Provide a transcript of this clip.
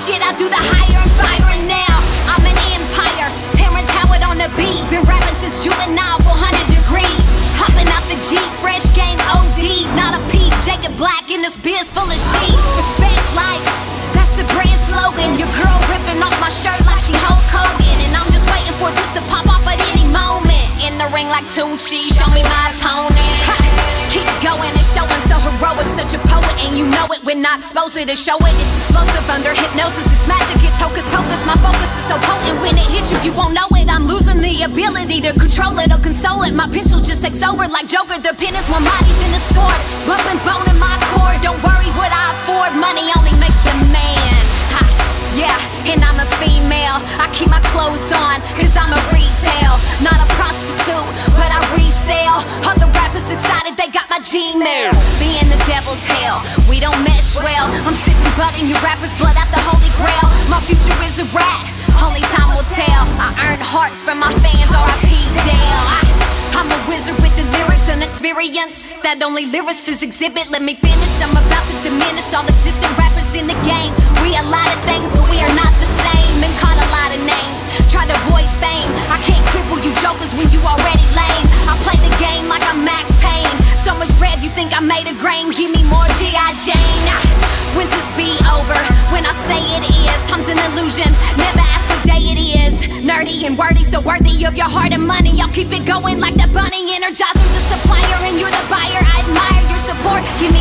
shit, I do the higher and fire. And now I'm an empire, Terrence Howard on the beat. Been rapping since juvenile, 400 degrees. Hopping out the Jeep, fresh game OD. Not a peep, Jacob Black in this biz full of sheets. Respect life, that's the brand slogan. Your girl ripping off my shirt like she Hulk Hogan. And I'm just waiting for this to pop off at any moment. In the ring like Tunchi, show me my opponent. Ha! Keep going and showing so heroic, such a poet, and you know it. When I expose it and show it, it's explosive under hypnosis. It's magic, it's hocus pocus. My focus is so potent, when it hits you, you won't know it. I'm losing the ability to control it or console it. My pencil just takes over like Joker. The pen is more mighty than a sword. Bumping bone in my cord. Don't worry what I afford. Money only makes the man. Ha. Yeah, and I'm a female. I keep my clothes on, cause I'm a retail. Not a prostitute, but I resell. Other rappers excited, they got my Gmail. Being the devil's hell, we don't mesh well. I'm sipping blood in your rapper's blood at the Holy Grail. My future is a rat, only time will tell. I earn hearts from my fans, R.I.P. Dale. I'm a wizard with the lyrics and experience that only lyricists exhibit. Let me finish, I'm about to diminish all existing rappers in the game. We a lot of things, but we are not the same. And caught a lot of names, try to avoid fame. I can't cripple you jokers when you already lame. I play the game like I'm Max Payne. So much bread, you think I made a grain. Give me more G.I. Jane. When's this be over? When I say it is, time's an illusion. Never ask what day it is. Nerdy and wordy, so worthy of your heart and money. I'll keep it going like the bunny. Energizer, the supplier, and you're the buyer. I admire your support. Give me